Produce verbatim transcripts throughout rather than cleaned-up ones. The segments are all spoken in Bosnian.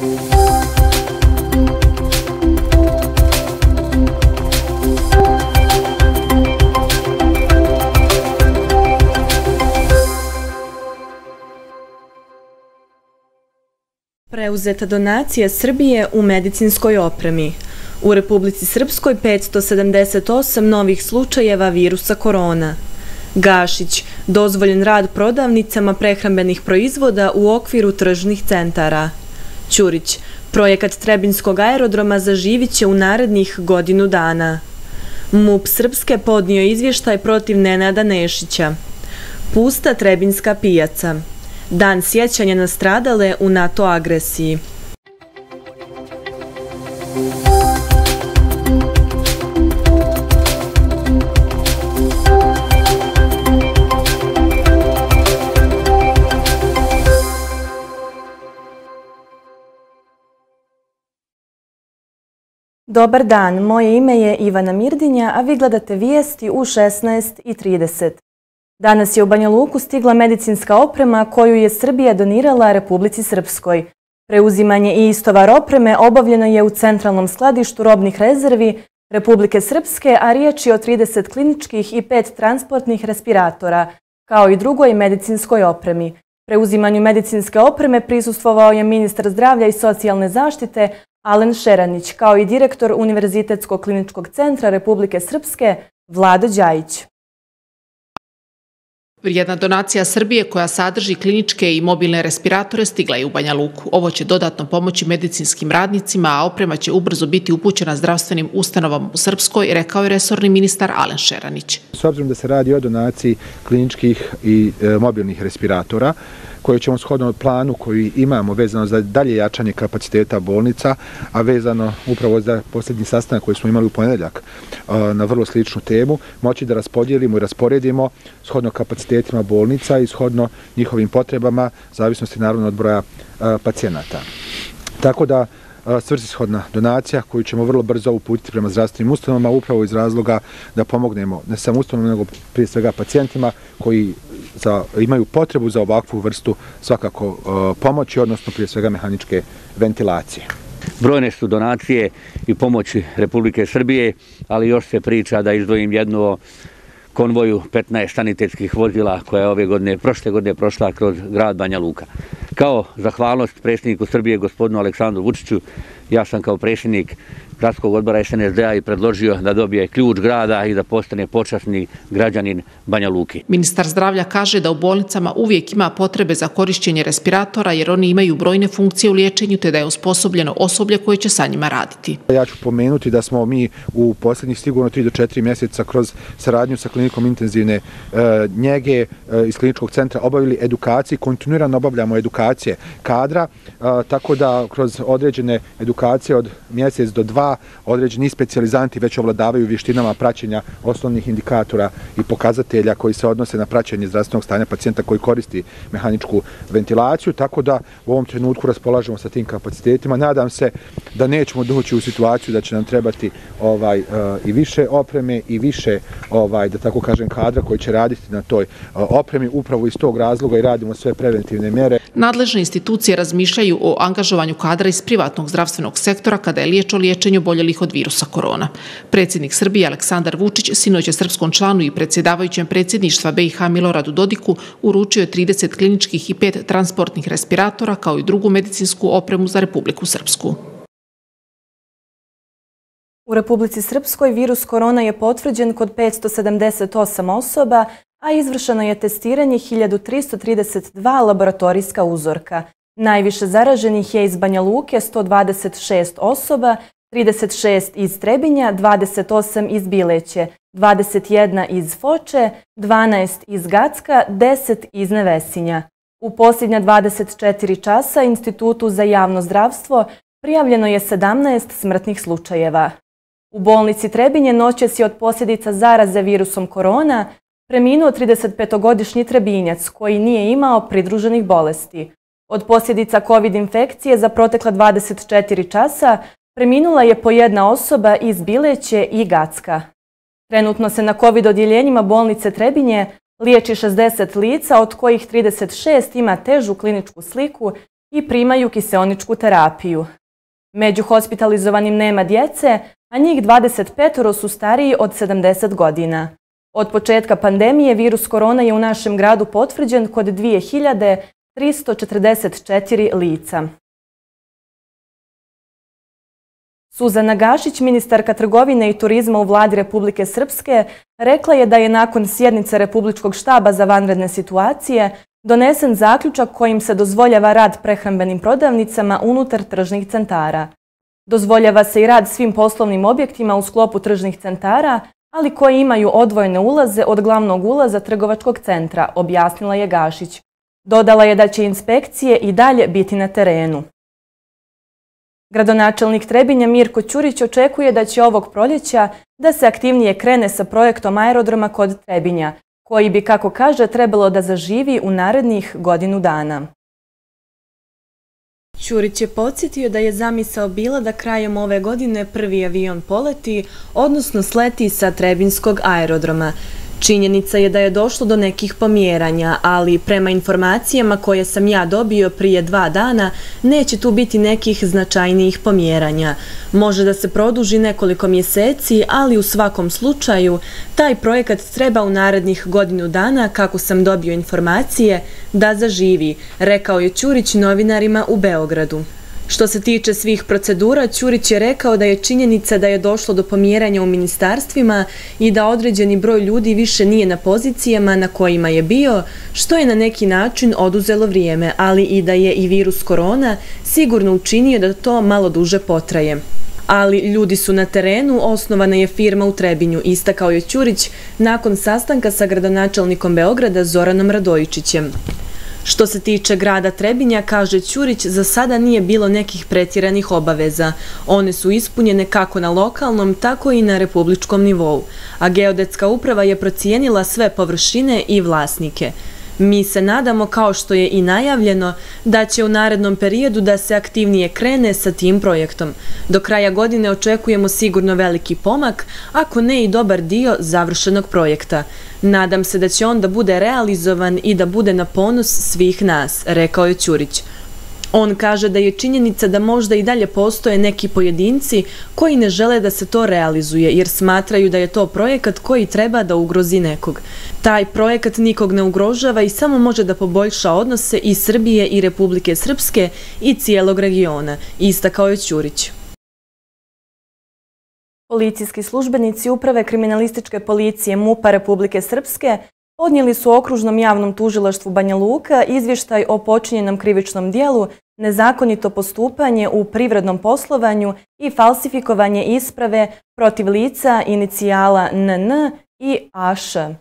Preuzeta donacija Srbije u medicinskoj opremi. U Republici Srpskoj petsto sedamdeset osam novih slučajeva virusa korona. Gašić, dozvoljen rad prodavnicama prehrambenih proizvoda u okviru tržnih centara. Ćurić, projekat Trebinskog aerodroma zaživit će u narednih godinu dana. MUP Srpske podnio izvještaj protiv Nenada Nešića. Pusta Trebinska pijaca. Dan sjećanja na stradale u NATO agresiji. Dobar dan, moje ime je Ivana Mirdinja, a vi gledate vijesti u šesnaest i trideset. Danas je u Banja Luku stigla medicinska oprema koju je Srbija donirala Republici Srpskoj. Preuzimanje i istovar opreme obavljeno je u centralnom skladištu robnih rezervi Republike Srpske, a riječ je o trideset kliničkih i pet transportnih respiratora, kao i drugoj medicinskoj opremi. Preuzimanju medicinske opreme prisustvovao je ministar zdravlja i socijalne zaštite Alen Šeranić, kao i direktor Univerzitetskog kliničkog centra Republike Srpske Vlado Đajić. Vrijedna donacija Srbije koja sadrži kliničke i mobilne respiratore stigla je u Banja Luku. Ovo će dodatno pomoći medicinskim radnicima, a oprema će ubrzo biti upućena zdravstvenim ustanovama u Srpskoj, rekao je resorni ministar Alen Šeranić. S obzirom da se radi o donaciji kliničkih i e, mobilnih respiratora, koje ćemo shodno planu koji imamo vezano za dalje jačanje kapaciteta bolnica, a vezano upravo za posljednji sastanak koji smo imali u ponedjeljak na vrlo sličnu temu, moći da raspodijelimo i rasporedimo shodno kapacitetima bolnica i shodno njihovim potrebama, zavisnosti naravno od broja pacijenata. Tako da svrsishodna donacija koju ćemo vrlo brzo uputiti prema zdravstvenim ustanovama, upravo iz razloga da pomognemo ne samo ustanovama, nego prije svega pacijentima koji za, imaju potrebu za ovakvu vrstu svakako uh, pomoći, odnosno prije svega mehaničke ventilacije. Brojne su donacije i pomoći Republike Srbije, ali još se priča da izdvojim jednu o konvoju petnaest sanitetskih vozila koja je ove godine, prošle godine prošla kroz grad Banja Luka. Kao zahvalnost predsjedniku Srbije, gospodinu Aleksandru Vučiću, ja sam kao predsjednik gradskog odbora S N S D-a i predložio da dobije ključ grada i da postane počasni građanin Banja Luke. Ministar zdravlja kaže da u bolnicama uvijek ima potrebe za korišćenje respiratora jer oni imaju brojne funkcije u liječenju te da je osposobljeno osoblje koje će sa njima raditi. Ja ću pomenuti da smo mi u posljednjih sigurno tri do četiri mjeseca kroz saradnju sa klinikom intenzivne e, njege e, iz kliničkog centra obavili edukacije, kontinuirano obavljamo edukacije kadra, e, tako da kroz određene edukacije od mjesec do dva određeni specijalizanti već ovladavaju vještinama praćenja osnovnih indikatora i pokazatelja koji se odnose na praćenje zdravstvenog stanja pacijenta koji koristi mehaničku ventilaciju, tako da u ovom trenutku raspolažemo sa tim kapacitetima. Nadam se da nećemo doći u situaciju da će nam trebati ovaj uh, i više opreme i više ovaj da tako kažem kadra koji će raditi na toj uh, opremi, upravo iz tog razloga i radimo sve preventivne mjere. Nadležne institucije razmišljaju o angažovanju kadra iz privatnog zdravstvenog sektora kada je riječ o liječenju boljelih od virusa korona. Predsjednik Srbije Aleksandar Vučić sinoć je srpskom članu i predsjedavajućem predsjedništva B i H Miloradu Dodiku uručio trideset kliničkih i pet transportnih respiratora kao i drugu medicinsku opremu za Republiku Srpsku. U Republici Srpskoj virus korona je potvrđen kod petsto sedamdeset osam osoba, a izvršeno je testiranje hiljadu tristo trideset dva laboratorijska uzorka. Najviše zaraženih je iz Banja Luke sto dvadeset šest osoba, trideset šest iz Trebinja, dvadeset osam iz Bileće, dvadeset jedna iz Foče, dvanaest iz Gacka, deset iz Nevesinja. U posljednja dvadeset četiri časa Institutu za javno zdravstvo prijavljeno je sedamnaest smrtnih slučajeva. U bolnici Trebinje noćas je od posljedica zaraze virusom korona preminuo tridesetpetogodišnji Trebinjac koji nije imao pridruženih bolesti. Od posljedica COVID infekcije za protekla dvadeset četiri časa preminula je po jedna osoba iz Bileće i Gacka. Trenutno se na COVID odjeljenjima bolnice Trebinje liječi šezdeset lica, od kojih trideset šest ima težu kliničku sliku i primaju kiseoničku terapiju. Među hospitalizovanim nema djece, a njih dvadeset pet su stariji od sedamdeset godina. Od početka pandemije virus korona je u našem gradu potvrđen kod dvije hiljade tristo četrdeset četiri lica. Suzana Gašić, ministarka trgovine i turizma u vladi Republike Srpske, rekla je da je nakon sjednice Republičkog štaba za vanredne situacije donesen zaključak kojim se dozvoljava rad prehrambenim prodavnicama unutar tržnih centara. Dozvoljava se i rad svim poslovnim objektima u sklopu tržnih centara, ali koji imaju odvojene ulaze od glavnog ulaza trgovačkog centra, objasnila je Gašić. Dodala je da će inspekcije i dalje biti na terenu. Gradonačelnik Trebinja Mirko Ćurić očekuje da će ovog proljeća da se aktivnije krene sa projektom aerodroma kod Trebinja, koji bi, kako kaže, trebalo da zaživi u narednih godinu dana. Ćurić je podsjetio da je zamisao bila da krajem ove godine prvi avion poleti, odnosno sleti sa Trebinjskog aerodroma. Činjenica je da je došlo do nekih pomjeranja, ali prema informacijama koje sam ja dobio prije dva dana, neće tu biti nekih značajnijih pomjeranja. Može da se produži nekoliko mjeseci, ali u svakom slučaju taj projekat treba u narednih godinu dana, kako sam dobio informacije, da zaživi, rekao je Ćurić novinarima u Beogradu. Što se tiče svih procedura, Ćurić je rekao da je činjenica da je došlo do pomjeranja u ministarstvima i da određeni broj ljudi više nije na pozicijama na kojima je bio, što je na neki način oduzelo vrijeme, ali i da je i virus korona sigurno učinio da to malo duže potraje. Ali ljudi su na terenu, osnovana je firma u Trebinju, istakao je Ćurić nakon sastanka sa gradonačelnikom Beograda Zoranom Radojičićem. Što se tiče grada Trebinja, kaže Ćurić, za sada nije bilo nekih pretjeranih obaveza. One su ispunjene kako na lokalnom, tako i na republičkom nivou. A geodetska uprava je procijenila sve površine i vlasnike. Mi se nadamo, kao što je i najavljeno, da će u narednom periodu da se aktivnije krene sa tim projektom. Do kraja godine očekujemo sigurno veliki pomak, ako ne i dobar dio završenog projekta. Nadam se da će on da bude realizovan i da bude na ponos svih nas, rekao je Ćurić. On kaže da je činjenica da možda i dalje postoje neki pojedinci koji ne žele da se to realizuje jer smatraju da je to projekat koji treba da ugrozi nekog. Taj projekat nikog ne ugrožava i samo može da poboljša odnose i Srbije i Republike Srpske i cijelog regiona, istakao je Ćurić. Policijski službenici Uprave kriminalističke policije MUP-a Republike Srpske podnijeli su Okružnom javnom tužilaštvu Banja Luka izvještaj o počinjenom krivičnom dijelu nezakonito postupanje u privrednom poslovanju i falsifikovanje isprave protiv lica inicijala N N i A Š.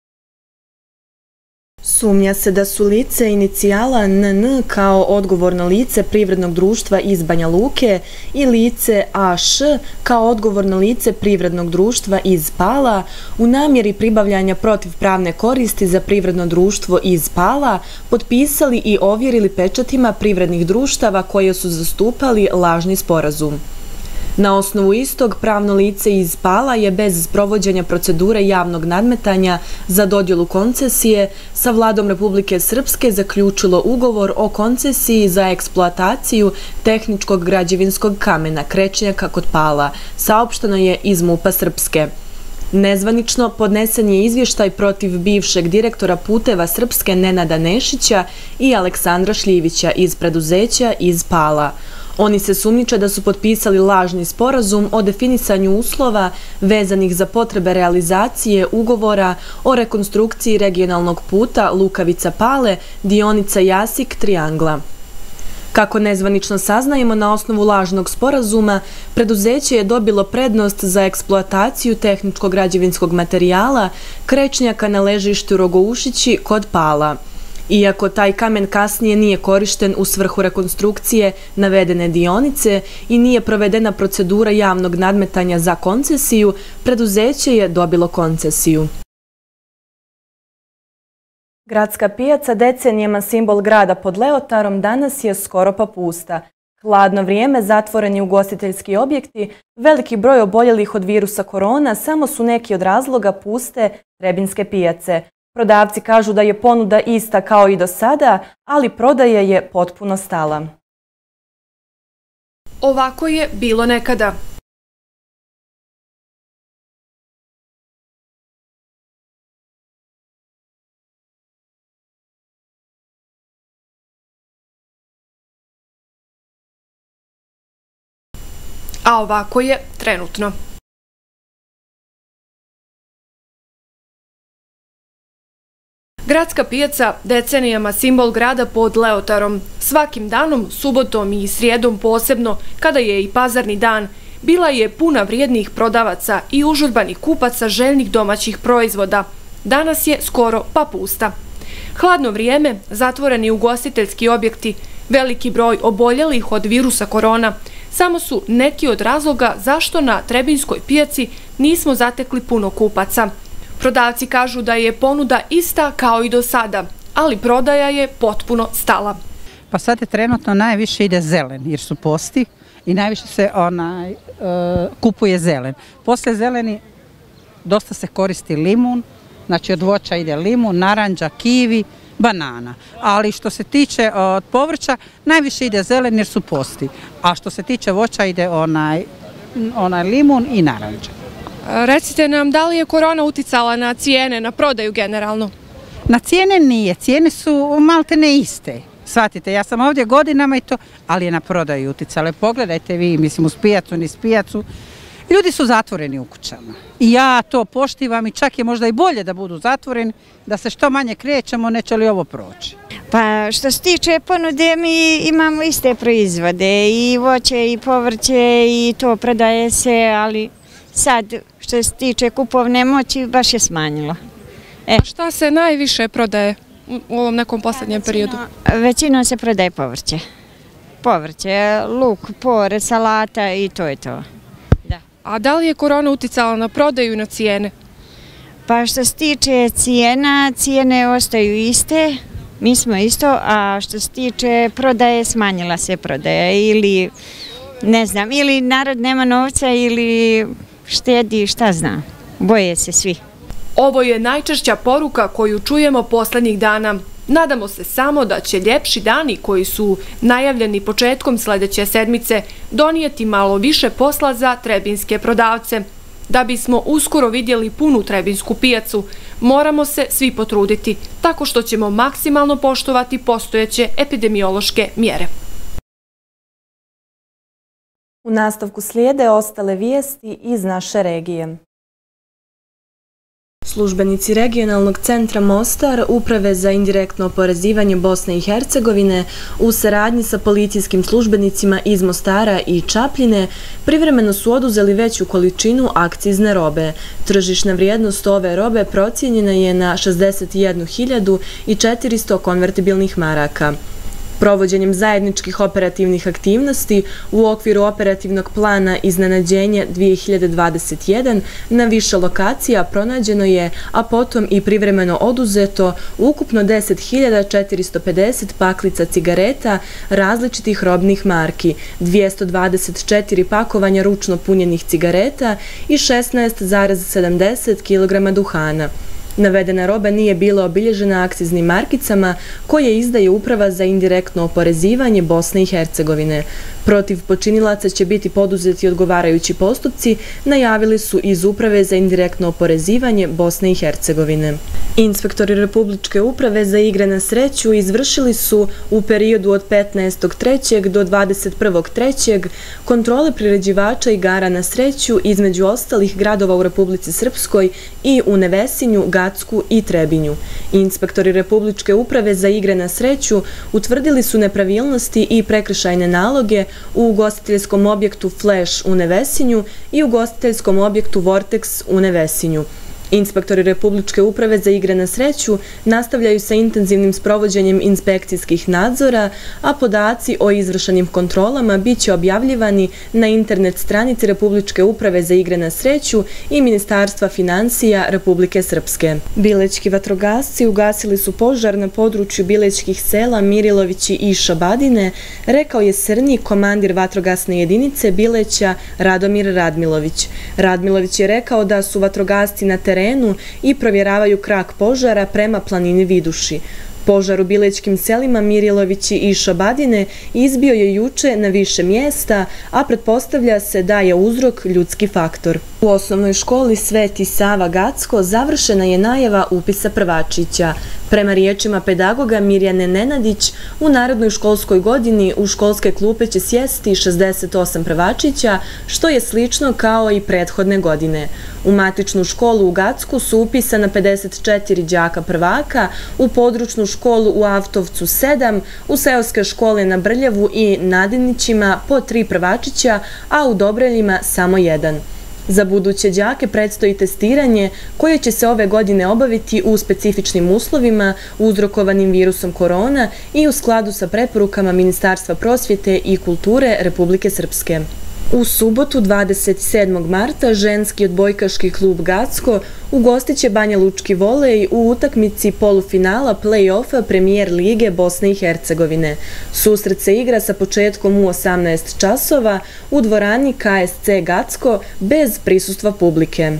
Sumnja se da su lice inicijala N N kao odgovorno lice privrednog društva iz Banja Luke i lice A Š kao odgovorno lice privrednog društva iz Pala u namjeri pribavljanja protivpravne koristi za privredno društvo iz Pala potpisali i ovjerili pečatima privrednih društava koje su zastupali lažni sporazum. Na osnovu istog, pravno lice iz Pala je bez sprovođenja procedure javnog nadmetanja za dodjelu koncesije sa vladom Republike Srpske zaključilo ugovor o koncesiji za eksploataciju tehničkog građevinskog kamena Krečnjaka kod Pala, saopšteno je iz MUP-a Srpske. Nezvanično podnesen je izvještaj protiv bivšeg direktora Puteva Srpske Nenada Nešića i Aleksandra Šljivića iz preduzeća iz Pala. Oni se sumnjiče da su potpisali lažni sporazum o definisanju uslova vezanih za potrebe realizacije ugovora o rekonstrukciji regionalnog puta Lukavica-Pale, dionica Jasik-Triangla. Kako nezvanično saznajemo, na osnovu lažnog sporazuma, preduzeće je dobilo prednost za eksploataciju tehničkog građevinskog materijala Krečnjaka na ležištu Rogoušići kod Pala. Iako taj kamen kasnije nije korišten u svrhu rekonstrukcije navedene dionice i nije provedena procedura javnog nadmetanja za koncesiju, preduzeće je dobilo koncesiju. Gradska pijaca, decenijama simbol grada pod Leotarom, danas je skoro pa pusta. Hladno vrijeme, zatvoreni ugostiteljski objekti, veliki broj oboljelih od virusa korona samo su neki od razloga puste Trebinjske pijace. Prodavci kažu da je ponuda ista kao i do sada, ali prodaja je potpuno stala. Ovako je bilo nekada. A ovako je trenutno. Gradska pijaca decenijama simbol grada pod Leotarom. Svakim danom, subotom i srijedom posebno, kada je i pazarni dan, bila je puna vrijednih prodavaca i užurbanih kupaca željnih domaćih proizvoda. Danas je skoro pa pusta. Hladno vrijeme, zatvoreni ugostiteljski objekti, veliki broj oboljelih od virusa korona, samo su neki od razloga zašto na Trebinjskoj pijaci nismo zatekli puno kupaca. Prodavci kažu da je ponuda ista kao i do sada, ali prodaja je potpuno stala. Pa sad je trenutno najviše ide zelen, jer su posti i najviše se onaj, e, kupuje zelen. Posle zeleni dosta se koristi limun, znači od voća ide limun, naranđa, kivi, banana. Ali što se tiče od povrća, najviše ide zelen jer su posti. A što se tiče voća ide onaj, onaj limun i naranđa. Recite nam, da li je korona uticala na cijene, na prodaju generalno? Na cijene nije, cijene su malte ne iste. Shvatite, ja sam ovdje godinama i to, ali je na prodaju uticale. Pogledajte vi, mislim, uz pijacu, niz pijacu. Ljudi su zatvoreni u kućama. I ja to poštivam i čak je možda i bolje da budu zatvoreni, da se što manje krećemo, neće li ovo proći. Pa što se tiče ponude, mi imamo iste proizvode, i voće i povrće i to prodaje se, ali sad što se tiče kupovne moći baš je smanjilo. E. A šta se najviše prodaje u ovom nekom posljednjem periodu? Većinom se prodaje povrće. Povrće, luk, por, salata i to je to. Da. A da li je korona uticala na prodaju i na cijene? Pa što se tiče cijena, cijene ostaju iste, mi smo isto, a što se tiče prodaje, smanjila se prodaja ili ne znam, ili narod nema novca ili štedi, šta znam, boje se svi. Ovo je najčešća poruka koju čujemo posljednjih dana. Nadamo se samo da će ljepši dani koji su najavljeni početkom sljedeće sedmice donijeti malo više posla za trebinjske prodavce. Da bismo uskoro vidjeli punu Trebinjsku pijacu, moramo se svi potruditi, tako što ćemo maksimalno poštovati postojeće epidemiološke mjere. U nastavku slijede ostale vijesti iz naše regije. Službenici Regionalnog centra Mostar, Uprave za indirektno oporezivanje Bosne i Hercegovine, u saradnji sa policijskim službenicima iz Mostara i Čapljine, privremeno su oduzeli veću količinu akcizne robe. Tržišna vrijednost ove robe procijenjena je na šezdeset jednu hiljadu četiristo konvertibilnih maraka. Provođenjem zajedničkih operativnih aktivnosti u okviru operativnog plana Iznenađenje dvije hiljade dvadeset jedan na više lokacija pronađeno je, a potom i privremeno oduzeto, ukupno deset hiljada četiristo pedeset paklica cigareta različitih robnih marki, dvjesto dvadeset četiri pakovanja ručno punjenih cigareta i šesnaest zarez sedamdeset kilograma duhana. Navedena roba nije bila obilježena akciznim markicama koje izdaje Uprava za indirektno oporezivanje Bosne i Hercegovine. Protiv počinilaca će biti poduzeti odgovarajući postupci, najavili su iz Uprave za indirektno oporezivanje Bosne i Hercegovine. Inspektori Republičke uprave za igre na sreću izvršili su u periodu od petnaestog trećeg do dvadeset prvog trećeg kontrole priređivača igara na sreću između ostalih gradova u Republici Srpskoj i u Nevesinju, Gacku i Trebinju. Inspektori Republičke uprave za igre na sreću utvrdili su nepravilnosti i prekršajne naloge u ugostiteljskom objektu Flash u Nevesinju i ugostiteljskom objektu Vortex u Nevesinju. Inspektori Republičke uprave za igre na sreću nastavljaju sa intenzivnim sprovođenjem inspekcijskih nadzora, a podaci o izvršenim kontrolama bit će objavljivani na internet stranici Republičke uprave za igre na sreću i Ministarstva financija Republike Srpske. Bilećki vatrogasci ugasili su požar na području bilećkih sela Mirilovići i Šabadine, rekao je Srni, komandir vatrogasne jedinice Bileća Radomir Radmilović. Radmilović je rekao da su vatrogasci na terenu terenu i provjeravaju krak požara prema planini Viduši. Požar u bilećkim selima Mirjelovići i Šabadine izbio je juče na više mjesta, a pretpostavlja se da je uzrok ljudski faktor. U osnovnoj školi Sveti Sava Gacko završena je najava upisa prvačića. Prema riječima pedagoga Mirjane Nenadić, u narednoj školskoj godini u školske klupe će sjesti šezdeset osam prvačića, što je slično kao i prethodne godine. U matičnu školu u Gacku su upisana pedeset četiri đaka prvaka, u područnu školu u Avtovcu sedam, u seoske škole na Brljavu i Nadinićima po tri prvačića, a u Dobreljima samo jedan. Za buduće đake predstoji testiranje koje će se ove godine obaviti u specifičnim uslovima uzrokovanim virusom korona i u skladu sa preporukama Ministarstva prosvjete i kulture Republike Srpske. U subotu dvadeset sedmog marta ženski odbojkaški klub Gacko ugostit će Banja Lučki volej u utakmici polufinala play-offa Premijer lige Bosne i Hercegovine. Susret se igra sa početkom u osamnaest časova u dvorani K S C Gacko bez prisustva publike.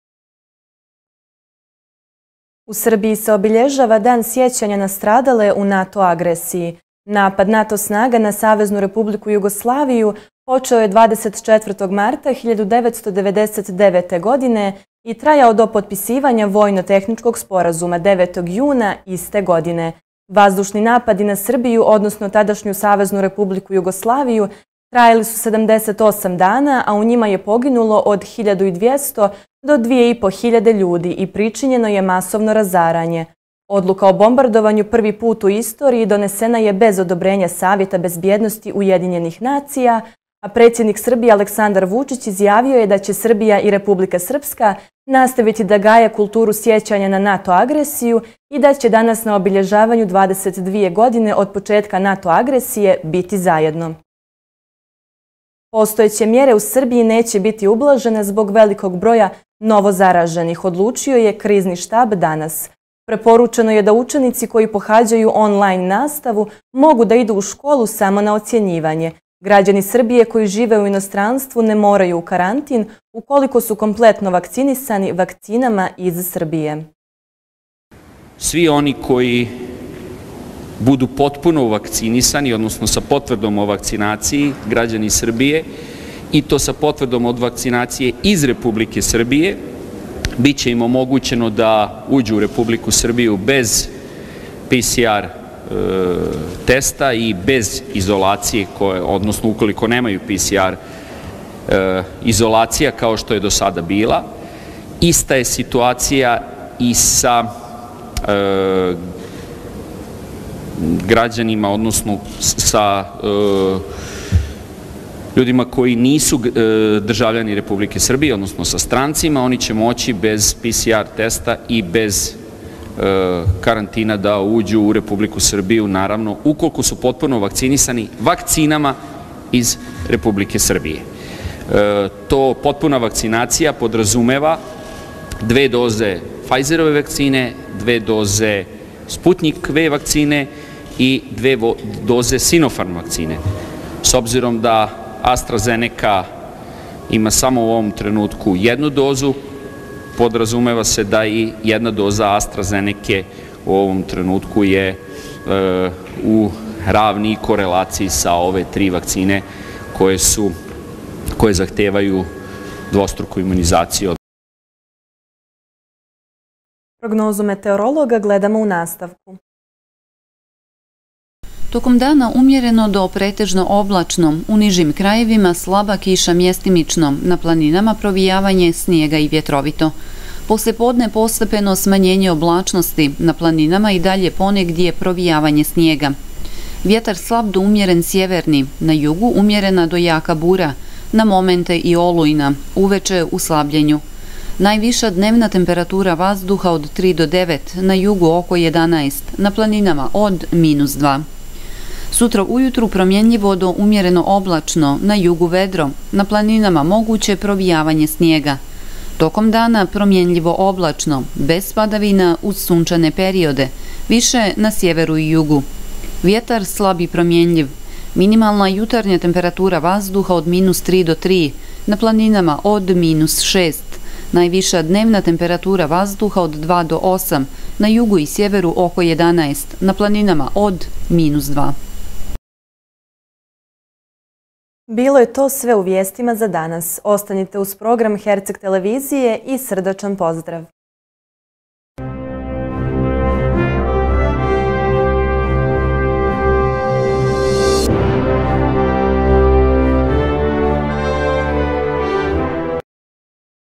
U Srbiji se obilježava Dan sjećanja na stradale u NATO agresiji. Napad NATO snaga na Saveznu Republiku Jugoslaviju počeo je dvadeset četvrtog marta hiljadu devetsto devedeset devete. godine i trajao do potpisivanja vojno-tehničkog sporazuma devetog juna iste godine. Vazdušni napadi na Srbiju, odnosno tadašnju Saveznu Republiku Jugoslaviju, trajali su sedamdeset osam dana, a u njima je poginulo od hiljadu dvjesto do dvije i po hiljade ljudi i pričinjeno je masovno razaranje. Odluka o bombardovanju prvi put u istoriji donesena je bez odobrenja Savjeta bezbjednosti Ujedinjenih nacija, a predsjednik Srbije Aleksandar Vučić izjavio je da će Srbija i Republika Srpska nastaviti da gaje kulturu sjećanja na NATO agresiju i da će danas na obilježavanju dvadeset dvije godine od početka NATO agresije biti zajedno. Postojeće mjere u Srbiji neće biti ublažene zbog velikog broja novozaraženih, odlučio je krizni štab danas. Preporučeno je da učenici koji pohađaju online nastavu mogu da idu u školu samo na ocjenjivanje. Građani Srbije koji žive u inostranstvu ne moraju u karantin ukoliko su kompletno vakcinisani vakcinama iz Srbije. Svi oni koji budu potpuno vakcinisani, odnosno sa potvrdom o vakcinaciji, građani Srbije, i to sa potvrdom od vakcinacije iz Republike Srbije, bit će im omogućeno da uđu u Republiku Srbiju bez P C R testa i bez izolacije, odnosno ukoliko nemaju P C R izolacija kao što je do sada bila. Ista je situacija i sa građanima, odnosno sa ljudima koji nisu državljani Republike Srbije, odnosno sa strancima. Oni će moći bez P C R testa i bez karantina da uđu u Republiku Srbiju, naravno, ukoliko su potpuno vakcinisani vakcinama iz Republike Srbije. To potpuna vakcinacija podrazumeva dve doze Pfizerove vakcine, dve doze Sputnik V vakcine i dve doze Sinopharm vakcine. S obzirom da AstraZeneca ima samo u ovom trenutku jednu dozu, podrazumeva se da i jedna doza AstraZeneca u ovom trenutku je u ravni korelaciji sa ove tri vakcine koje su, koje zahtevaju dvostruku imunizaciju. Prognozu meteorologa gledamo u nastavku. Tokom dana umjereno do pretežno oblačno, u nižim krajevima slaba kiša mjestimično, na planinama provijavanje snijega i vjetrovito. Posle podne postepeno smanjenje oblačnosti, na planinama i dalje ponegdje provijavanje snijega. Vjetar slab do umjeren sjeverni, na jugu umjerena do jaka bura, na momente i olujna, uveče u slabljenju. Najviša dnevna temperatura vazduha od tri do devet, na jugu oko jedanaest, na planinama od minus dva. Sutra ujutru promjenljivo do umjereno oblačno, na jugu vedro, na planinama moguće provijavanje snijega. Tokom dana promjenljivo oblačno, bez padavina uz sunčane periode, više na sjeveru i jugu. Vjetar slab i promjenljiv, minimalna jutarnja temperatura vazduha od minus tri do tri, na planinama od minus šest, Najviša dnevna temperatura vazduha od dva do osam, na jugu i sjeveru oko jedanaest, na planinama od minus dva. Bilo je to sve u vijestima za danas. Ostanite uz program Herceg televizije i srdačan pozdrav.